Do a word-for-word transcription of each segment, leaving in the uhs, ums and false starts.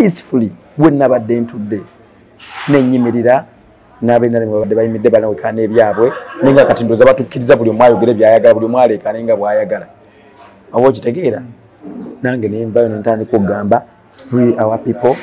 peacefully when nabadde ntudde nenyimirira nabe nali babadde bayimidde bana wekana ebyabwe ninga kati ndoza batukkiriza buli omwayo gere byayagala buli mwaleka ninga bwayagala awo kitegeera nange nembayo nentandika okugamba free our people,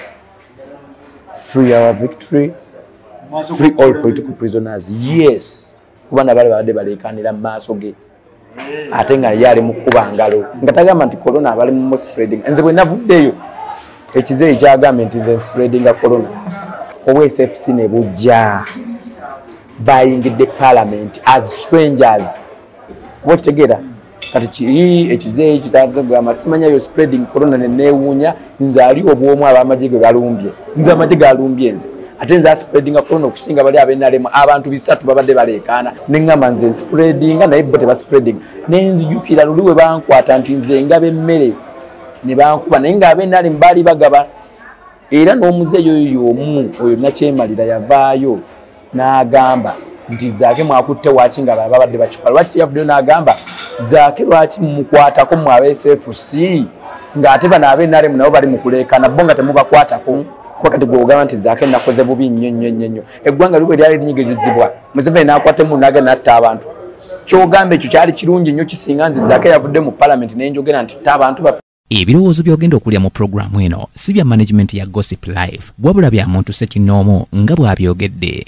free our victory, free all political prisoners. Yes, kubana bale babadde balekanira maaso ge ate nga yali mukuba ngalo nga tagamba nti corona bali mu spreading nze bwe navuddeyo ekize ekyagamba nti nze spreading corona O S F C ne bujja bayingidde parliament as strangers what together kati ki ekize ekitaze gamba simanya yo spreading corona ne newunya nze ali obwomu abamajige galumbye nze amajige galumbye nze ate nze spreading corona okusinga bali abenalemu abantu bisatu babadde balekana nengamba nze spreading naye bote ba spreading nenzijukira luliwe bankwata nti nze ngabe mmere ne bankuba naye nga abenalemu bali bagaba era n'omuzeeyo oyo omu oyo nakyemalira yavaayo n'agamba nti Zaake mwakutte waki nga babadde bakyuka lwaki yavuddeyo n'agamba Zaake lwaki mumukwatako mu aba S F C ng'ate bano abenalemu nabo bali mu kuleekana bo nga temubakwatako wakati gwogamba nti Zaake nakoze bubi nnyo nnyo nnyo eggwanga liwe lyali linyigirizibwa Museveni n'akwatemu n'aga n'atta abantu kyogamba ekyo kyali kirungi nnyo kisinga nze Zaake yavudde mu parliament n'enjogera nti tta abantu bafe ebirowoozo byogenda okulya mu programu eno si bya management ya Gossip Live wabula bya muntu Ssekinoomu nga bw'abyogedde.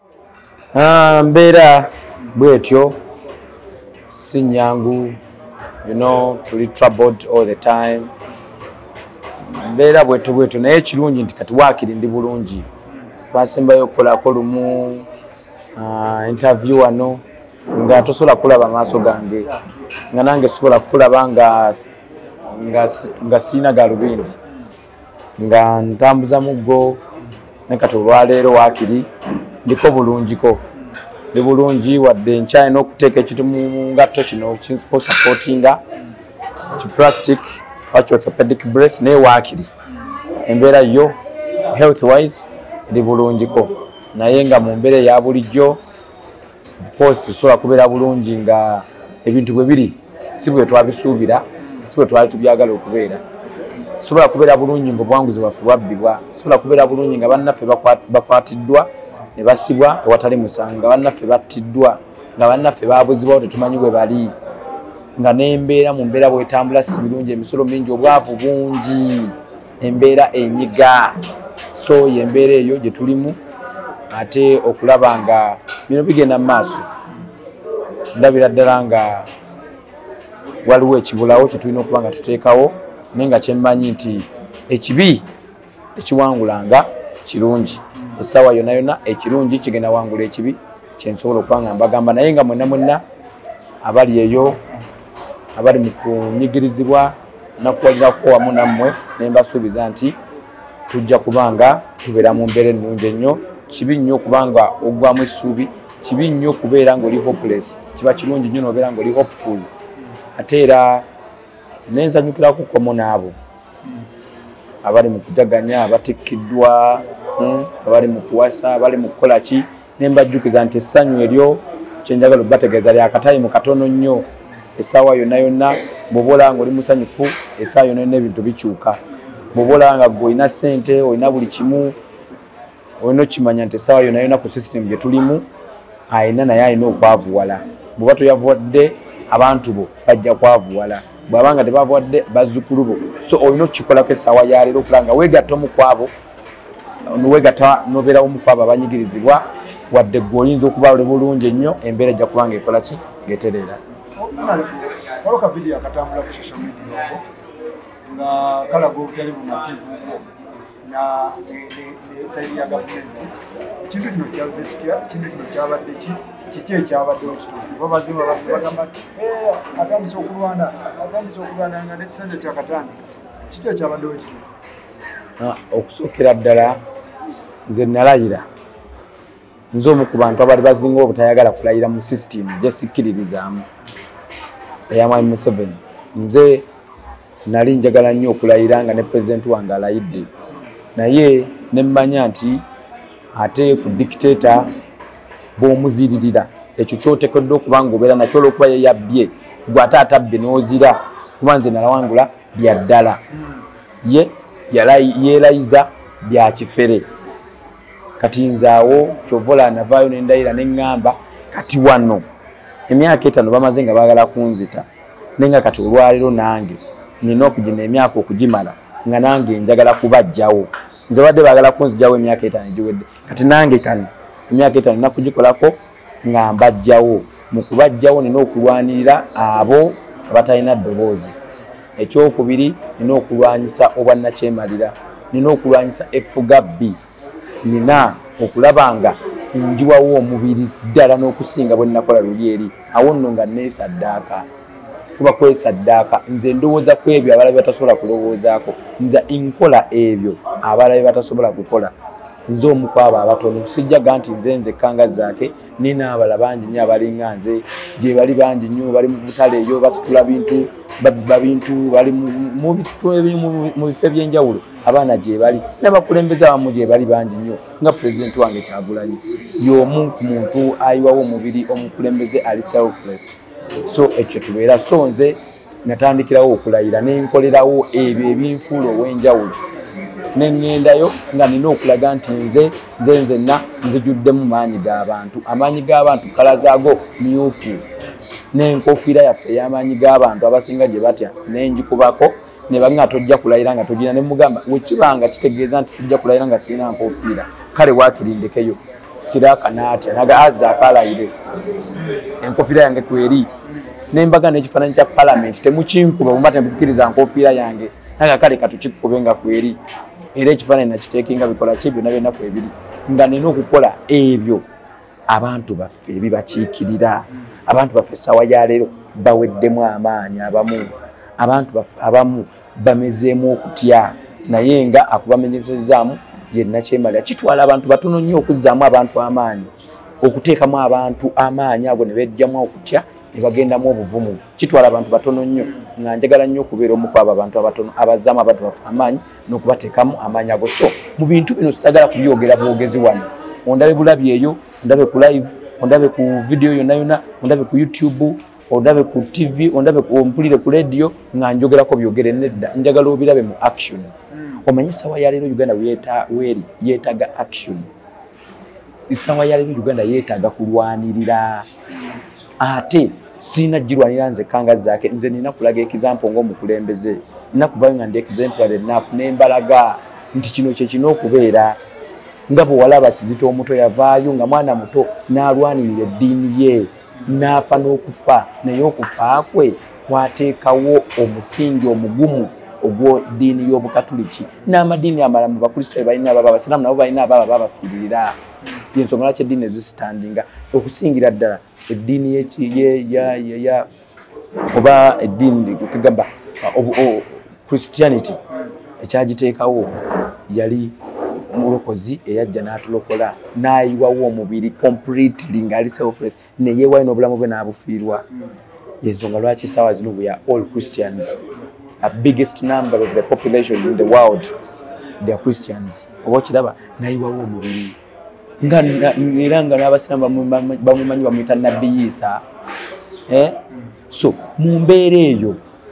Ah, mbeera bwetyo si nyangu, you know, tuli troubled all the time. Mbeera bwetyo bwetyo naye kirungi nti kati waakiri ndi bulungi. Twasembayo okukolako lumu uh, interview wano nga tosobola kulaba maaso gange nga nange sobola kulaba nga nga nga sina galubindi nga ntambuza muggo nekati olwaleero waakiri ndiko bulungiko ndi bulungi wadde nkyalina okuteeka ekintu mu ngatto kino kinsipo supportinga ki plastic wachi orthopedic brace naye waakiri embeera yo health wise ndi bulungiko naye nga mu mbeera ya bulijjo of course tusobola kubeera bulungi nga ebintu bwe biri si bwe twabisuubira siwe twali tubyagala okubeera sobola kubeera bulungi ng'obuwanguzi bwaffe bwabbibwa sobola kubeera bulungi nga bannaffe bakwatiddwa ne basibwa ewatali musango nga bannaffe battiddwa nga bannaffe baabuzibwawo tetumanyi bwe bali nga n'embeera mu mbeera bwetambula si birungi emisolo mingi obwavu bungi embeera enyiga so y'embeera eyo gye tulimu ate okulaba nga bino bigenda mu maaso ndabira ddala nga waliwo ekibulawo kyetulina okuba nga tuteekawo naye nga kyemmanyi nti ekibi ekiwangulanga kirungi essaawa yonna yonna ekirungi kigenda wangula ekibi kyensobola okuba nga mbagamba naye nga mwenna mwenna abali eyo abali mu kunyigirizibwa nakuwalirako wamu nammwe ne mbasuubiza nti tujja kuba nga tubeera mu mbeera ennungi ennyo kibi nnyo okuba nga oggwamu essuubi kibi nnyo okubeera ng'oli hopeless kiba kirungi nnyo n'obeera ng'oli hopeful ate era nenzanyukirako komo n'abo abali mu kutaganya abatikkiddwa abali mu kuwasa abali mu kukola ki ne mbajjukiza nti essanyu eryo kyenjagala obategeeza lyakatayimu katono nnyo essaawa yonna yonna bw'oba olaba ng'oli musanyufu essaawa yonna yonna ebintu bikyuka bw'oba olaba nga ggwe olina ssente olina buli kimu olina okimanya nti essaawa yonna yonna ku sisitemu gye tulimu ayina naye alina okwavuwala bw'oba toyavuwadde abantu bo bajja kwavuwala bw'aba nga tebavuwadde bazzukulu bo so olina okukikolako essaawa ya leero okulaba nga weegatta omu kwabo weegatta n'obeera omu kwabo abanyigirizibwa wadde ggwe oyinza okuba oli bulungi ennyo embeera ejja kuba nga ekola ki ng'etereera. Waliwo ka vidiyo akatambula ku social media nga kalaga obutali bumativu na sayidi ya gavumenti ekintu kino kyaze kitya ekintu kino kyabadde ki kiki ekyabaddewo ekituufu babazimu babadde bagamba nti atandise okulwana atandise okulwana nga n'ekisanja kyakatandika kiki ekyabaddewo ekituufu. Okusookera ddala nze nalayira nze omu ku bantu abali bazinga obutayagala kulayira mu sisitimu gye sikkiririzaamu eya Mwami Museveni. Nze nali njagala nnyo okulayira nga ne pulezidenti wange alayidde naye ne mmanya nti ate ku dictator bw'omuziririra ekyo kyoteekeddwa okuba ng'obeera nakyo olw'okuba ye yabbye gwe ate atabbe n'ozira kuba nze nalawangula bya ddala ye yeerayiza bya kifere kati nzaawo kyovola navaayo nendayira neŋŋamba kati wano emyaka etaano bamaze nga baagala kunzita nenga kati olwaleero nange nina okugina emyaka okugimala nga nange njagala kubajjawo nze wadde baagala kunzijawo emyaka etaano egiwedde kati nange kano emyaka etaano nina kugikolako nga mbajjawo mu kubajjawo nina okulwanirira abo abatalina ddoboozi ekyokubiri nina okulwanyisa obwannakyemalira nina okulwanyisa effuga bbi nina okulaba nga njiwawo omubiri ddala n'okusinga bwe nnakola luli eri awo nno nga neesaddaaka kuba kwesaddaaka nze ndowooza ku ebyo abalabe batasobola kulowoozaako nze nkola ebyo abalabe batasobola kukola nze omu ku abo abatono sijjaga nti nze nzekka nga Zaake nina abala bangi nnyo abalinga nze gye bali bangi nnyo bali mu butale eyo basitula bintu babba bintu bali mu bifo ebyenjawulo abaana gye bali n'abakulembeze abamu gye bali bangi nnyo nga pulezidenti wange Kyagulanyi y'omu ku muntu ayiwawo omubiri omukulembeze ali selfless so ekyo tubeera so nze natandikirawo okulayira nenkolerawo ebyo ebinfuula ow'enjawulo neŋŋendayo nga nina okulaga nti nze nze nzenna nzijuddemu maanyi g'abantu amaanyi g'abantu kala zaago myufu n'enkofiira yaffe ey'amaanyi g'abantu abasinga gye batya nenjikubako ne banga nga tojja kulayira nga togina ne mugamba wekibanga kitegeeza nti sijja kulayira nga sirina nkofiira kale waakirindekeyo kiraka n'atya naga azza akalayire enkofiira yange kweri nembaga n'ekifaananyi kya palamenti temukinkuba bumba temukkiriza nkofiira yange naga kale katukikube nga kweri era ekifaananyi nakiteekinga bikola ki byonna byonna kwebiri nga nina okukola ebyo abantu baffe ebibakiikirira abantu baffe essaawa ya leero baweddemu amaanyi abamu abantu baffe abamu bamezeemu okutya naye nga akubamenyesezaamu yenna kyemalira kitwala abantu batono nnyo okuzzaamu abantu amaanyi okuteekamu abantu amaanyi ago ne bejjamu okutya ne bagendamu obuvumu kitwala abantu batono nnyo nga njagala nnyo okubeera omu ku abo abantu abatono abazzaamu abantu baffe amaanyi n'okubateekamu amaanyi ago so mu bintu bino sagala kubyogera bwogezi wano ondabe bulabi eyo ondabe ku live ondabe ku video yonna yonna ondabe ku YouTube ondabe ku T V ondabe ompulire ku radio nga njogerako byogere nedda njagala obirabe mu action omanyi sawa ya leero Uganda weta weri yetaga action isawa ya leero Uganda yetaga kulwanirira ate sina jirwanira nze kanga Zaake nze nina kulaga example ngo mukulembeze nina kubayo nga ndi exemplar enough nembalaga nti kino kye kino okubeera ngabo walaba Kizito omuto yavaayo nga mwana muto n'alwanirira eddiini ye n'afa n'okufa naye okufa kwe kwateekawo omusingi omugumu ogw'eddiini y'Obukatuliki n'amadiini amalala mu Bakristaayo balina ababa Abasiraamu nabo balina ababa babafiiririra yensonga lwaki eddiini ezisitandinga okusingira ddala eddiini ya oba eddiini kugamba Christianity ekyagiteekawo yali mulokozi eyajja n'atulokola n'ayiwawo omubiri completely ng'ali selfless neyeewayo n'obulamu bwe n'abufiirwa yensonga lwaki essaawa zino we are all Christians a biggest number of the population in the world they are Christians oba okiraba n'ayiwawo omubiri nga era nga n'Abasiraamu bamumanyi bamuyita Nabbi Isa eh? So mu mbeera eyo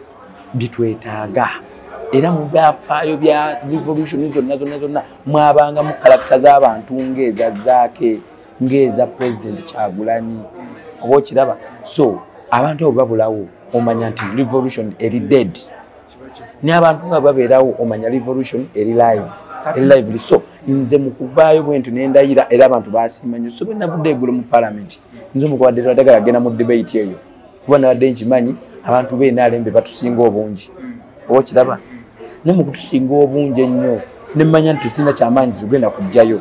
bitwetaaga era mu byafaayo bya revolution zonna zonna zonna mwabanga mu karakita z'abantu ng'eza Zaake ng'eza President Kyagulanyi oba okiraba so abantu abo babulawo omanya nti revolution eri dead n'abantu nga babeerawo omanya revolution eri live eri live so nze mu kuvaayo bwentu nendayira era abantu basiima nnyo so bwe navudde eggulo mu parliament nze omukwadde twadagala agenda mu debate eyo kuba nabadde nkimanyi abantu b'enaalembe batusinga obungi oba okiraba ne mu kutusinga obungi ennyo ne mmanya nti sina kyamaanyi tugenda kujjayo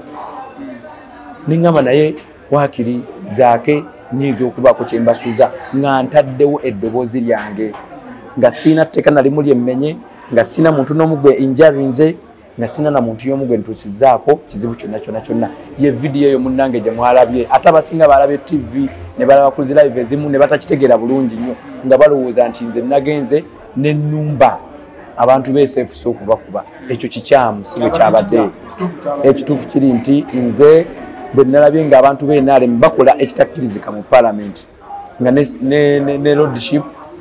neŋŋamba naye waakiri Zaake nnyinza okubaako kye mbasuuza nga ntaddewo eddoboozi lyange nga sina tteeka nalimu lyemmenye nga sina muntu n'omu gwe injarinze nga sina na muntu y'omu gwe ntuusizzaako kizibu kyonna kyonna kyonna ye vidiyo eyo munnange gye mwalabye ate abasinga balabye T V ne balaba ku zi live ezimu ne batakitegeera bulungi nnyo nga balowooza nti nze nagenze n'ennumba abantu beeseefusa okubakuba ekyo kikyamu si bwe kyabadde ekituufu kiri nti nze bwe nalabye ng'abantu b'enaalemu bakola ekitakkirizika mu parliament nga ne, ne, ne, ne lordship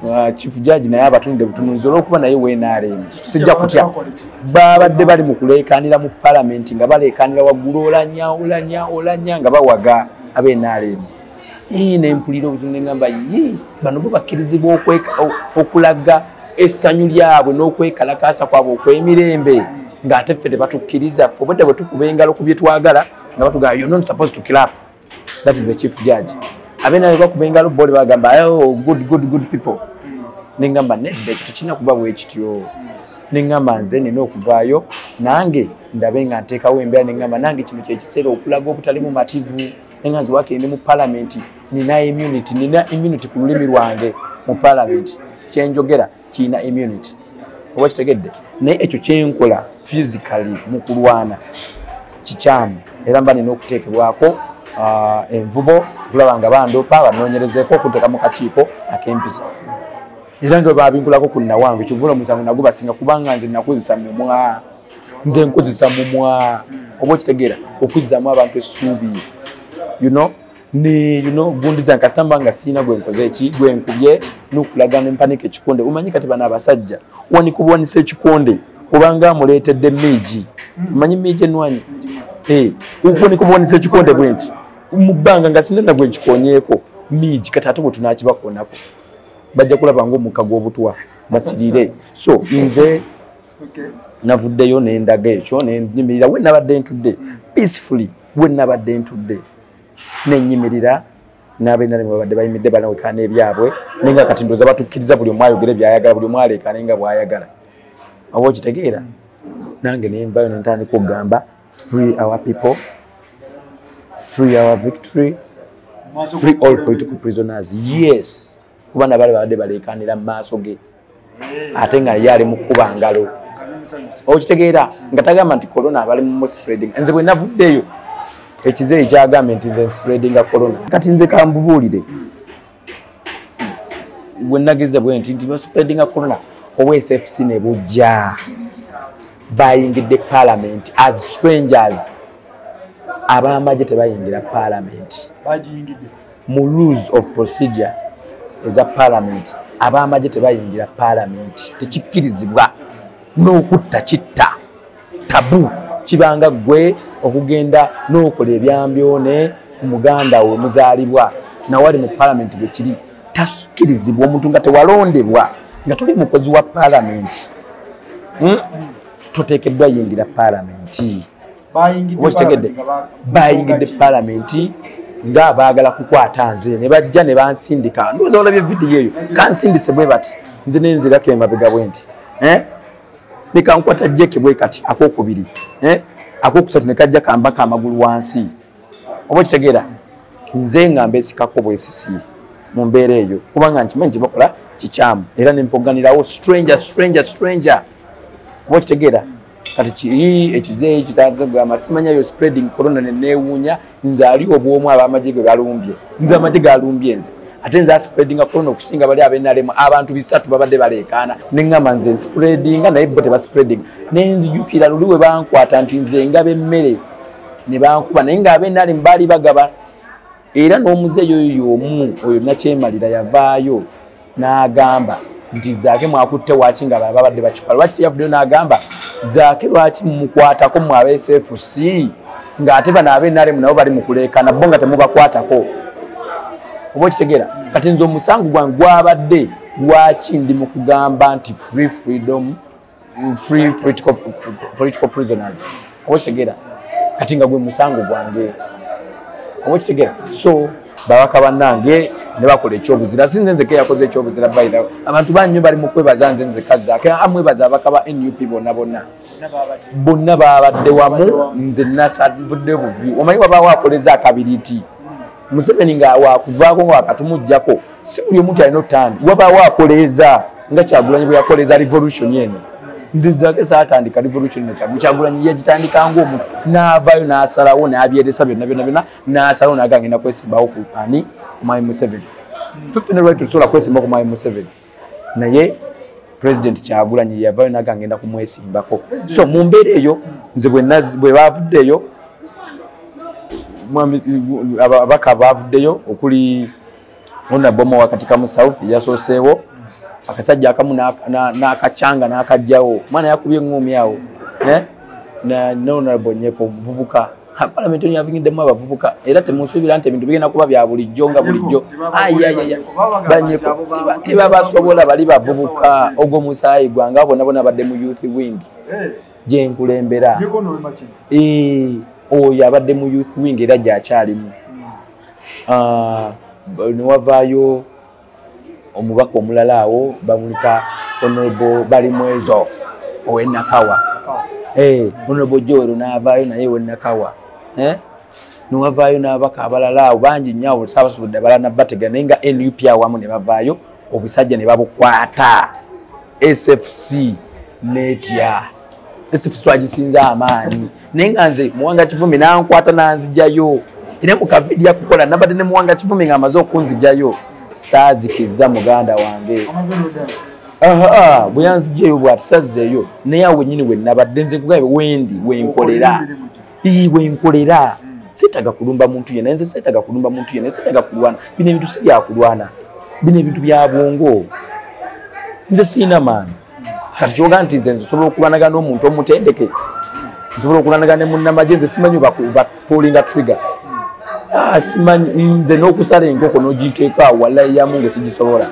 chief judge naye abatunde butunuzi olw'okuba naye weenaaleemu sijja kutya babadde bali mu kuleekaanira mu parliament nga baleekaanira waggulu olanya olanya olanya nga bawaga abeenaaleemu ii nempulira obuzungu neŋŋamba yi bano bo bakkirizibwa okulaga essanyu lyabwe n'okwekalakaasa kwabwe okw'emirembe ng'ate ffe tebatukkiriza ffe obwedda bwe tukuba engalo ku bye twagala nga batugamba you're not supposed to clap. That is the chief judge. Abena bakuba engalo bode bagamba oh good good good people. Nengamba nedde kitukina kuba bwe kityo. Nengamba nze nina okuvaayo nange ndabe nga nteekawo embeera nengamba nange kino kye kiseera okulaga obutali mu mativu nenganzi wakende mu parliament nina immunity nina immunity ku lulimi lwange mu parliament kyenjogera kiina immunity. Oba kitegedde naye ekyo kyenkola physically mu kulwana kikyamu era mba nina okuteekebwako uh, envubo kulaba nga bandopa banoonyerezeeko okuteeka mu kakiiko ak'empisa era nga babinkulako ku nna wange kivula omusango nagwo basinga kubanga nze nakozesa mumwa nze nkozesa mumwa oba okitegeera okuzzamu abantu essuubi you know ne you know gundiza nkasitamba nga siina gwe nkoze eki gwe nkubye n'okulagana empanike ekikonde umanyi kati bano abasajja wanikubuwanisa ekikonde obanga muleetedde miigi umanyi miigi enwanyi eh wanikubuwanisa ekikonde bwe nti mu bbanga nga siina nagwe nkikonyeeko miigi kati ate bwe tunaakibakonako bajja kulaba ng'omukka gw'obutwa basirire so nze navuddeyo nendaga ekyo nenyimirira we nabadde ntudde peacefully we nabadde ntudde nenyimirira n'abeenaale babadde bayimidde banawekaana ebyabwe nenga kati ndooza batukkiriza buli omu ayogera byayagala buli omu aleekaane nga bw'ayagala oba okitegeera nange nembayo nentandika okugamba free our people free our victory free all political prisoners yes kuba nabale babadde baleekaanira mu maaso ge ate nga ye ali mu kkuba ngalo okitegeera nga tagamba nti corona abali mu spreading nze bwe navuddeeyo ekize ekyagambye nti nze spreadinga corona kati nze kambubuulire bwe nageze bwe nti nti spreadinga corona owa S F C ne bujja bayingidde parliament as strangers ab'amagye tebayingira parliament bagiyingidde mu rules of procedure eza parliament ab'amagye tebayingira parliament tekikkirizibwa n'okutta kitta tabu kibanga gwe okugenda n'okola ebyambyone ku muganda we muzaalibwa nawali mu parliament bwe kiri tasikkirizibwa omuntu nga tewalondebwa nga tuli mukozi wa parliament hmm? toteekeddwa yingira parliament bayingidde parliament nga baagala kukwata nze ne bajja ne bansindika ndowooza olabye vidiyo eyo kansindise bwe bati nze nenzirako emabega bwe nti eh? Nikankwata jeke bwe kati akokubiri eh akokusatu ne kajja kambaka amagulu wansi obo kitegeera nze ngamba esikako bwesisi mu mbeera eyo kubanga nkimanyi bakola kikyamu era nempoganirawo stranger stranger stranger obo kitegeera kati ki ekize ekitaze gamba simanya yo spreading corona ne neewunya nze ali obwomu ab'amagye ge balumbye nze amagye galumbye nze ate nze spreadinga corona okusinga bali ab'enalemu abantu bisatu babadde baleekaana neŋŋamba nze spreadinga naye bo teba spreading nenzijukira luli we bankwata nti nze ngaba emmere ne bankuba naye nga ab'enalemu baali bagaba era n'omuzeeyo oyo y'omu oyo nakyemalira yavaayo n'agamba nti zaake mwakutte waaki nga baba babadde bakikola lwaki teyavuddeyo n'agamba zaake lwaki mumukwatako mu aba S F C ng'ate bano ab'enalemu nabo bali mu kuleekaana bo nga temubakwatako oba kitegeera kati nze omusango gwange gwabadde lwaki ndi mu kugamba nti free freedom free political, political prisoners oba kitegeera kati nga gwe musango gwange oba kitegeera so babaka bannange ne bakola ekyobuzira sinze nzeke yakoze ekyobuzira bayira abantu bannyo bali mu kwebaza nze nze kazaake amwebaza abaka ba N U P bonna bonna bonna babadde wamu nze nasavudde buvi omanyi wabaawo akoleza akabiriti Museveni nga wakuvaako nga wakatumujjako si buli omuntu alina otandi wabaawo akoleeza nga Kyagulanyi bwe yakoleeza revolution yeno nze zaake saatandika revolution ne Kyagulanyi yagitandika ng'omuntu n'avaayo n'asalawo n'abyeresa byonna byonna byonna n'asalawo n'agamba ngenda kwesimbawo ku ani ku Mwami Museveni fifty ne lwaki tusobola kwesimba ku Mwami Museveni naye President Kyagulanyi yavaayo n'agamba ngenda kumwesimbako so mu mbeera eyo nze bwe bavuddeyo abaka bavuddeyo okuli ona bomo wakati kamu south yasoseewo akasajja akamu n'akacanga n'akajjawo mwana yakubye ng'omi awo na honorable Nyepo muvubuka parliament ni yavingiddemu abavubuka era temusuubira nti ebintu bigenda kuba bya bulijjo nga bulijjo ayayaya Banyeko tebabasobola bali bavubuka ogwo musaayi gwange abo nabo nabadde mu youth wing gye nkulembera oyo abadde mu youth wing era gyakyalimu newavaayo omubaka omulala awo bamuyita honorable Balimwezo ow'Ennakawa honorable Joero n'avaayo naye ow'Ennakawa newavaayo n'ababaka abalala awo bangi nnyo abo saabasobodde abalala nabatega naye nga N U P awamu ne bavaayo obusajja ne babukwata S F C netya S F C twagisinza amaanyi naye nga nze Muwanga Kivumi nankwata nanzijayo era mu kavidi yakukola nabadde ne Muwanga Kivumi nga amaze okunzijayo saazikiza muganda wange aha bwe yanzijayo bw'ati sazzeeyo naye awo nyini we nabadde nze kugabe wendi wenkolera ii wenkolera sitaga kulumba muntu yenna nze sitaga kulumba muntu yenna sitaga kulwana bino ebintu si byakulwana bino ebintu bya bwongo nze siina maani kati kyoga nti nze nsobola okulwanaga n'omuntu omutendeke nsobola okulwanaga ne munnamagye nze simanyi bapulinga trigger simanyi nze n'okusala enkoko n'ogiteeka awo wallahi yamu nge sigisobola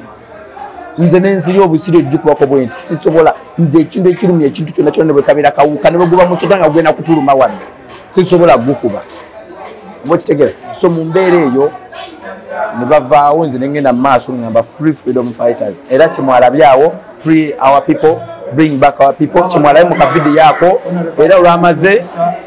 nze n'ensiri obusiri ojjukubako bwe nti sisobola nze ekintu ekirumya ekintu kyonna kyonna ne bwe kabeera kawuka ne bwe guba musota nga gugenda kutuluma wano sisobola gukuba oba okitegera so mu mbeera eyo ne bavaawo nze ne ngenda mu maaso ngamba free freedom fighters era kyemwalabyawo free our people bring back our people kyemwalabe mu kavidi yaako era olwamaze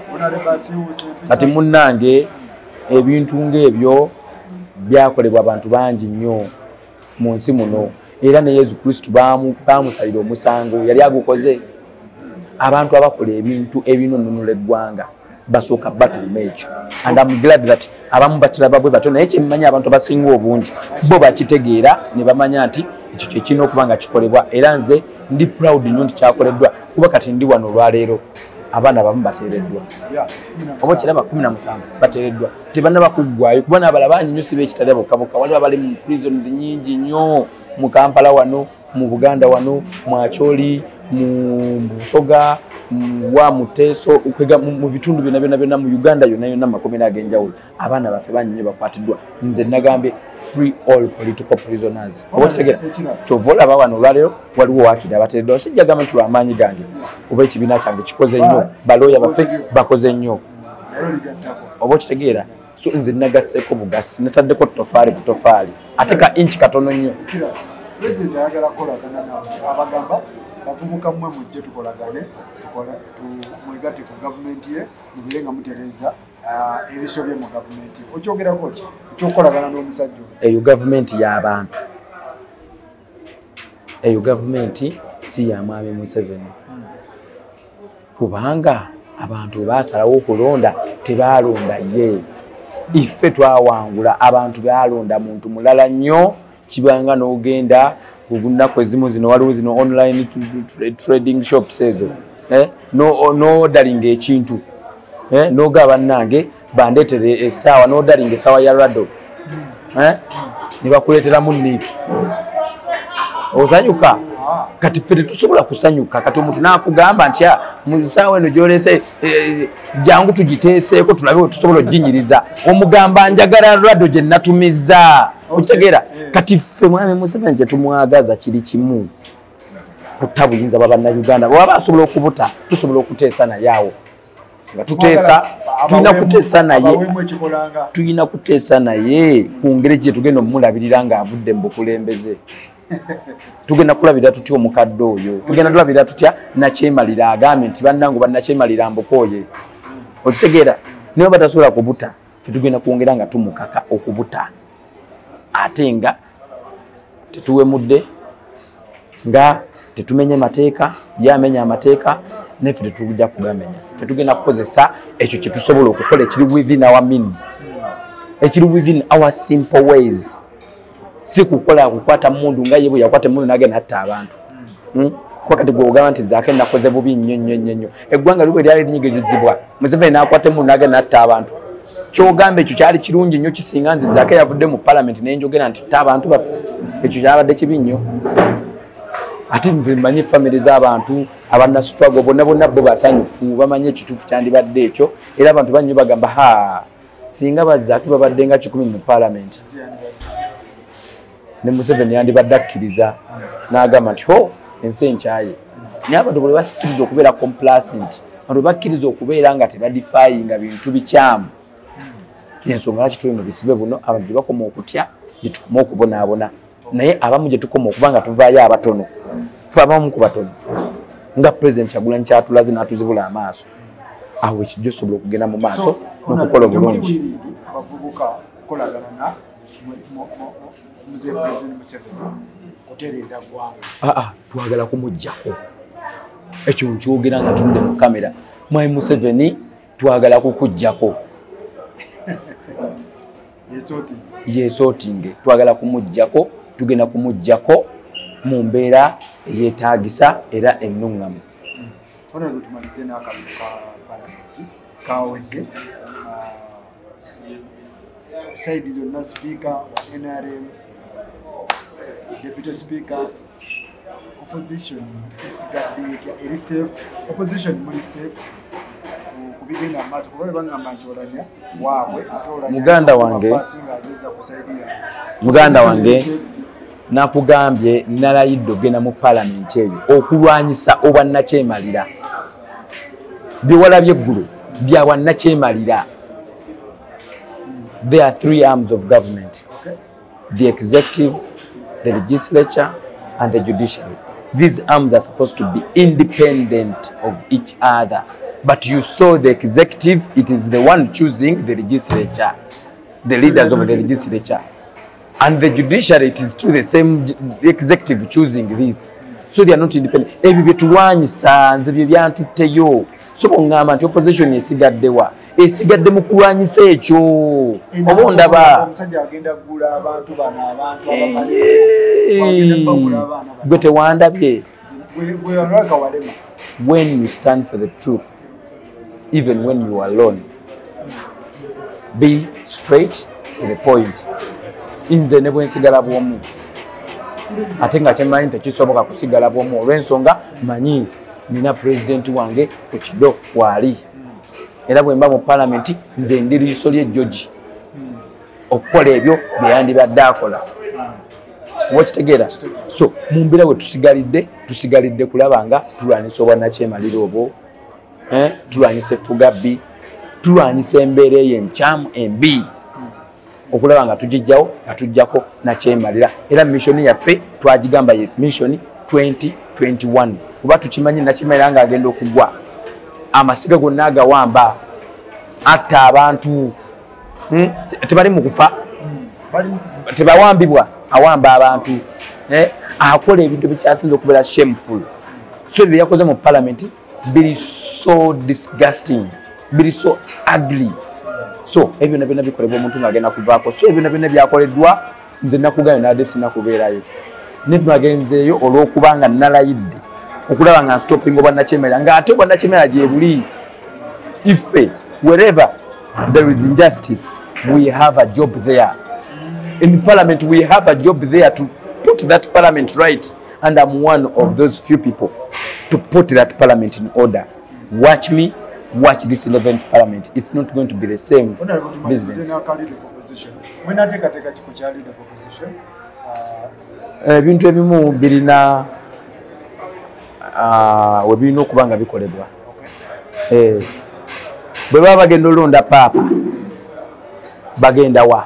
kati munnange ebintu ng'ebyo byakolebwa abantu bangi nnyo mu nsi muno era ne Yesu Kristo baamusalira omusango yali agukoze abantu abakola ebintu ebinunula eggwanga basooka batuluma ekyo and I'm glad that abamu bakiraba bwe batyo naye kyemmanyi abantu abasinga obungi bo bakitegeera ne bamanya nti ekyo kyekirina okuba nga kikolebwa era nze ndi proud nnyo nti kyakoleddwa kuba kati ndi wano olwaleero abaana abamu bateereddwa oba kiraba kumi na musanvu bateereddwa tebannaba kuggwayo kuba n'abalala bangi nnyo si beekitale bokkaboka waliwo abali mu prisons nyingi nnyo mu Kampala wano mu Buganda wano mu Acholi mu Busoga wa Muteso mu bitundu byonna byonna byonna mu Uganda yonna yonna makomera ag'enjawulo abaana baffe bangi nnyo bakwatiddwa nze nagambe free all political prisoners oba kitegera kyova olaba wano olwaleero waliwo waakiri abateereddwa sijja gamba nti lw'amaanyi gange oba ekibiina kyange kikoze nnyo balooya baffe bakoze nnyo oba okitegeera so nze nagasseeko bugasi nataddeko tofaali ku tofaali ate ka inchi katono nnyo President ayagala kukolagana nawe abagamba bavubuka mmwe mujje tukolagane tukola tumwegate ku gavumenti ye mubire nga mutereza ebisobye mu gavumenti okyogerako ki ekyokukolagana n'omusajja eyo gavumenti y'abantu eyo gavumenti si ya Mwami Museveni kubanga abantu baasalawo okulonda tebaalonda ye iffe twawangula abantu baalonda muntu mulala nnyo kibanga n'ogenda kunaku ezimu zino waliwo zino online trading shops ezo n'odalinga ekintu n'oga bannange bandeetere essaawa n'odalinga essaawa ya rado ne bakuleeteramu niiki osanyuka kati ffe tetusobola kusanyuka kati omuntu n'akugamba nti mu ssaawa eno gy'oleese jangu tugiteeseeko tulabe we tusobola oginyiriza omugamba njagala rado gye natumizza okitegeera kati ffe Mwami Museveni gye tumwagaza kiri kimu kutta buyinza bwa bannayuganda bwaba asobola okubuta tusobola okuteesa naye awo nga tuteesa tulina kuteesa naye tulina kuteesa naye ku ngeri gye tugenda omulabirira ng'avudde mu bukulembeze tugenda kulabira tutya omukadde oyo tugenda tulabira tutya nakyemalira agambe nti bannangu bannakyemalira mbukooye okitegeera naye batasobola kubuta ffe tugenda kwongera nga tumukaka okubuta ate nga tetuwemudde nga tetumenye mateeka yamenya amateeka neffe tetujja kugamenya ffe tugenda kukozesa ekyo kye tusobola okukola ekiri within our means ekiri within our simple ways si kukola kukwata mundu nga ye bwe yakwata mundu nagenda atta abantu kuba kati gwe ogamba nti zaake nakoze bubi nnyo nnyo nnyo nnyo eggwanga liwe lyali linyigirizibwa Museveni n'akwata mundu nagenda atta abantu kyogambe ekyo kyali kirungi nnyo kisinga nzizaako yavudde mu parliament nenjogera nti ta abantu baffe ekyo kyabadde kibi nnyo ate nve mmanyi famire z'abantu abanasitwago bonna bonna bo basanyufu bamanyi ekituufu kyandibadde ekyo era abantu bannyo bagamba ha singa bazzaaki babadde nga kikumi mu parliament ne Museveni yandibadde akkiriza n'agamba nti ho ensi enkyaye naye abantu bwe basikiriza okubeera complacent abantu bakkiriza okubeera nga tebadifayinga bintu bikyamu ensonga lwaki tuli mu bisibe buno abantu gye bakoma okutya gye tukoma okubonaabona naye abamu gye tukoma okuba nga tuvaayo abatono fe abamu ku batono nga pulezidenti Kyagulanyi kyatulaze n'atuzibula amaaso awo ekijja osobola okugenda mu maaso n'okukola obulungi abavubuka kukolagana na muzee pulezidenti Museveni kutereeza ggwanga aa twagala kumuggyako ekyo nkyogera nga tunde mu kamera Mwai Museveni twagala kukuggyako yeesootinge twagala kumuggyako tugenda kumuggyako mu mbeera eyeetaagisa era ennuŋŋamu Honorable tumalize n'akalulu ka palamenti kawedde saidi zonna speaker wa N R M deputy speaker opposition isigadde etya eri safe opposition muli safe kubigenda amaaso kuba bangamba nti olanya waabwe ate olanya muganda wange azizza kusaidia muganda wange nakugambye nalayidde ogenda mu palamenti eyo okulwanyisa obwannakyemalira byewalabye eggulu bya bwannakyemalira. There are three arms of government: the executive, the legislature, and the judiciary. These arms are supposed to be independent of each other. But you saw the executive, it is the one choosing the legislature, the leaders of the legislature. And the judiciary, it is to the same the executive choosing this. So they are not independent. Ebi betulwanyisa nze bye byantutteyo. So ngamba nti opposition esigaddewa. Esigadde mu kulwanyisa ekyo. Oba ndaba omusajja agenda kugula abantu bana abantu abamali. Gwe tewandabye. Gwe onalaka walema. When you stand for the truth, even when you are alone, be straight to the point. Inze ne bwensigala bwomu ate nga kyemanyi tekisoboka kusigala bwomu olw'ensonga manyi nina pulezidenti wange ku kido wali era bwe mba mu palamenti nze ndi liiso ly'ejjoji okukola ebyo bye yandibadde akola wakitegeera. So mu mbeera bwe tusigalidde tusigalidde kulaba nga tulwanyisa obwannakyemalira obwo, eh, tulwanyisa effugabbi, tulwanyisa embeera eyo enkyamu embi okulaba nga tugijjawo nga tujjako nakyemalira. Era mission yaffe twagigamba ye mission twenty twenty-one kuba tukimanyi nakyemalira nga agenda okugwa amasiga gonna agawamba atta abantu hmm? tebali mu kufa tebawambibwa awamba abantu eh? akola ebintu bikyasinza okubeera shameful. So ebyo yakoze mu parliament biri so disgusting, biri so ugly. So ebyo nabyo nabikolebwa omuntu ng'agenda kuvaako. So ebyo nabyo byakoleddwa nze nakugayo nadde sinakubeerayo ne bagenzeeyo olw'okubanga nalayidde okulaba nga stopping obwannakyemalira ng'ate obwannakyemalira gye buli. Ife wherever there is injustice we have a job there. In parliament we have a job there to put that parliament right, and I'm one of those few people to put that parliament in order. Watch me watch this eleventh parliament. It's not going to be the same business. When I take a take a leader opposition, ebintu ebimu birina we birina okuba nga bikolebwa. Bwe baba bagenda olonda paapa bagenda wa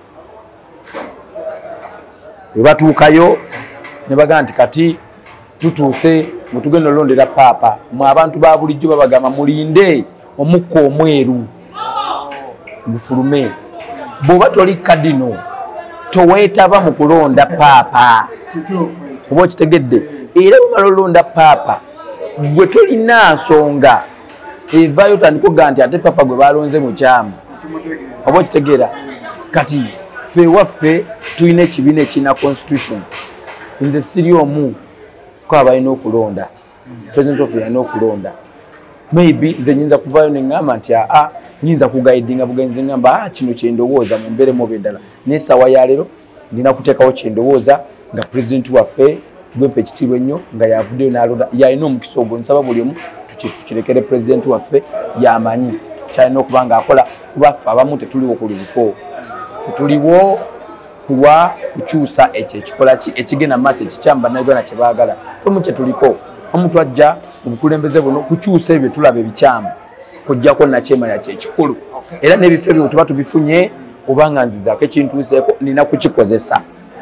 bwe batuukayo ne bagamba nti kati tutuuse mwe tugenda olondera paapa mwe abantu ba bulijjo babagamba mulinde omukka omweru gufulume. Bw'oba toli kadino toweetaba mu kulonda paapa oba okitegedde. Era bw'omala olonda paapa gwe tolina nsonga evaayo otandika okugaa nti ate paapa gwe balonze mukyamu oba okitegeera. Kati ffe waffe tulina ekibiina ekirina constitution. Nze siri omu ko abalina okulonda, president of yalina okulonda. maybe nze nyinza kuvayo neŋŋamba nti aa nyinza kugaidinga bugenzi neŋŋamba ah kino kyendowooza mu mbeere mu bendala n'essaawa ya leero nina kuteekawo kyendowooza nga pulezidenti waffe gwempa ekitiibwa ennyo nga yavuddeyo n'alonda yalina omukisa ogwo nsaba buli omu tukirekere pulezidenti waffe yamanyi kyalina okuba ng'akola kuba ffe abamu tetuliwo ku bifo ffe tuliwo kulwa kukyusa ekyo ekikola ki ekigenda mu maaso ekikyamu bannayuganda kye baagala omu kye tuliko omuntu ajja mu bukulembeze buno kukyusa ebyo tulaba ebikyamu kujjako nakyemanya kyekikulu era n'ebifo ebyo tuba tubifunye oba nga nzizaako ekintuuseeko nina kukikozesa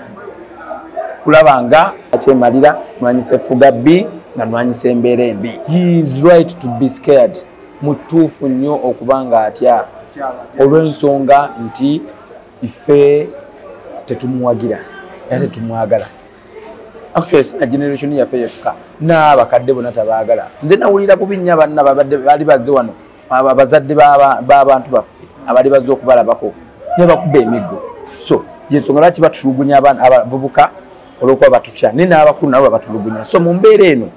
kulaba nga akyemalira nwanyisa effuga bbi nga nwanyisa embeera embi. He is right to be scared. Mutuufu nnyo okuba nga atya olw'ensonga nti ife tetumuwagira era tetumwagala. Actually sina generation yaffe yekka n'abakadde bonna tabaagala. Nze nawulira bubi nnyo abanna baali bazze wano abazadde b'abantu baffe abali bazze okubalabako ne bakuba emiggo. So yensonga lwaki batulugunya abavubuka olwokuba batutya ne n'abakulu nabo batulugunya. So mu mbeera eno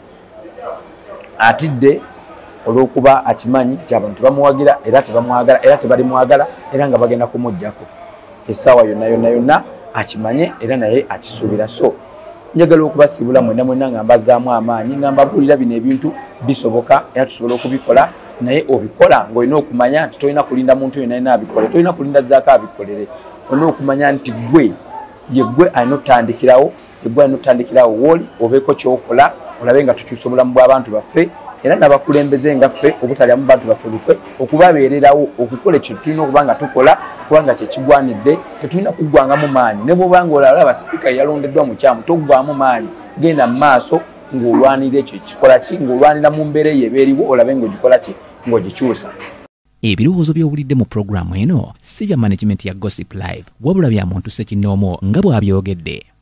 atidde olwokuba akimanyi nti abantu tebamuwagira era tebamwagala era tebalimwagala era nga bagenda kumuggyako essaawa yonna yonna yonna akimanye era naye akisuubira. So njagala okubasiibula mwena mwena nga mbazaamu amaanyi nga mbabuulira bino ebintu bisoboka era tusobola okubikola naye obikola ng'olina okumanya nti tolina kulinda muntu yonna yena abikole, tolina kulinda zaako abikolere. Olina okumanya nti gwe ye gwe alina okutandikirawo ye gwe alina okutandikirawo wooli obeeko kyokola olabe nga tukyusa obulamu bw'abantu baffe era n'abakulembeze nga ffe obutalyamu bantu baffe lukwe okubabeererawo okukola ekintu tulina okuba nga tukola kubanga kyekigwanidde tetulina kuggwangamu maanyi ne bw'oba nga olaba sipiika yalondeddwa mu kyamu toggwamu maanyi genda mu maaso ng'olwanira ekyo ekikola ki ng'olwanira mu mbeera eyo ebeeriwo olabe ng'ogikola ki ng'ogikyusa. Ebirowoozo by'owulidde mu pulogulaamu eno si bya management ya Gossip Live wabula bya muntu Ssekinnoomo nga bw'abyogedde.